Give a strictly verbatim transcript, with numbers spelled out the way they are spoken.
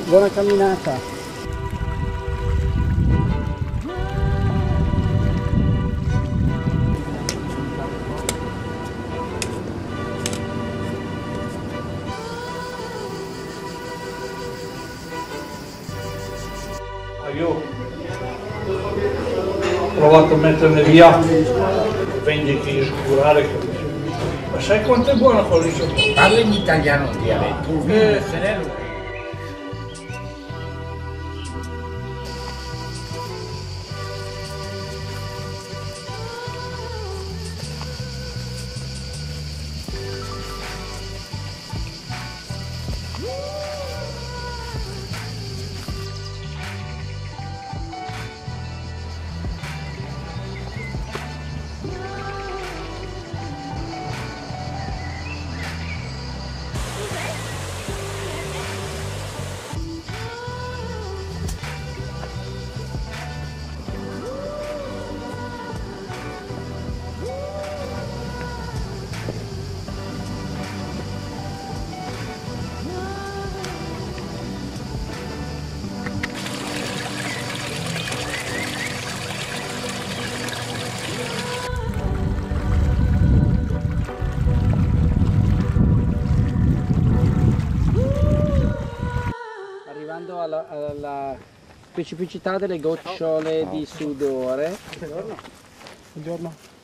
buona camminata. Io ho provato a metterne via, vendi che scurare, ma sai quanto è buona quella lì? Parla in italiano il dialetto, Eh, se ne lo Arrivando alla, alla specificità delle gocciole di sudore. Buongiorno. Buongiorno.